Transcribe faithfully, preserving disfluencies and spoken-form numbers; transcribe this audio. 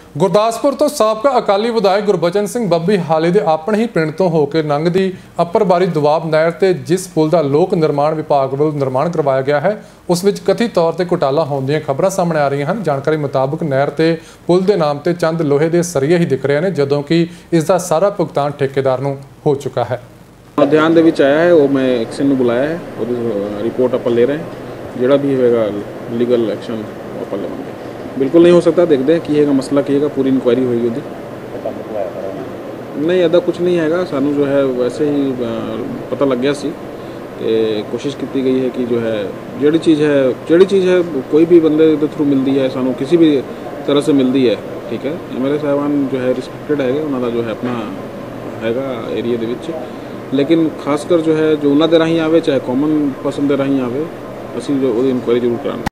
ਗੁਰਦਾਸਪੁਰ ਤੋਂ ਸਾਬਕਾ ਅਕਾਲੀ ਵਿਧਾਇਕ ਗੁਰਬਚਨ ਸਿੰਘ ਬੱਬੀ ਹਾਲੇ ਦੇ ਆਪਣੇ ਹੀ ਪਿੰਡ ਤੋਂ ਹੋ ਕੇ ਲੰਘਦੀ ਅੱਪਰਬਾਰੀ ਦੁਆਬ ਨਹਿਰ ਤੇ ਜਿਸ ਪੁਲ ਦਾ ਲੋਕ ਨਿਰਮਾਣ ਵਿਭਾਗ ਵੱਲੋਂ ਨਿਰਮਾਣ ਕਰਵਾਇਆ ਗਿਆ ਹੈ ਉਸ ਵਿੱਚ ਕਥਿਤ ਤੌਰ ਤੇ ਘੁਟਾਲਾ ਹੋਣ ਦੀਆਂ ਖਬਰਾਂ ਸਾਹਮਣੇ ਆ ਰਹੀਆਂ ਹਨ। ਜਾਣਕਾਰੀ ਮੁਤਾਬਕ ਨਹਿਰ ਤੇ ਪੁਲ ਦੇ ਨਾਮ ਤੇ ਚੰਦ ਲੋਹੇ ਦੇ ਸਰੀਏ ਹੀ ਦਿਖ ਰਹੇ ਨੇ, ਜਦੋਂ ਕਿ ਇਸ ਦਾ ਸਾਰਾ ਭੁਗਤਾਨ ਠੇਕੇਦਾਰ ਨੂੰ ਹੋ ਚੁੱਕਾ ਹੈ। ध्यान ਦੇ ਵਿੱਚ ਆਇਆ ਹੈ ਉਹ ਮੈਂ ਐਕਸ਼ਨ ਨੂੰ ਬੁਲਾਇਆ ਹੈ, ਉਹਦੀ ਰਿਪੋर्ट ਆਪਾਂ ਲੈ ਰਹੇ ਹਾਂ, ਜਿਹੜਾ भी होगा लीगल एक्शन ਆਪਾਂ ਲਵਾਂਗੇ। बिल्कुल नहीं हो सकता, देखते हैं की है मसला की है, पूरी इंक्वायरी होगी ਉਹਦੀ। नहीं ऐसा कुछ नहीं है, सानू जो है वैसे ही पता लग गया सी ते कोशिश की गई है कि जो है जिहड़ी चीज़ है जिहड़ी चीज़ है कोई भी बंदे के थ्रू मिलती है, सानू किसी भी तरह से मिलती है, ठीक है। एम एल ए साहबान जो है रिस्पैक्टेड है, उन्होंने जो है अपना हैगा एरिया दे विच, लेकिन खासकर जो है जो उन्होंने राही आवे चाहे कॉमन पर्सन के राही आवे, असीं जो इंक्वायरी जरूर करांगे।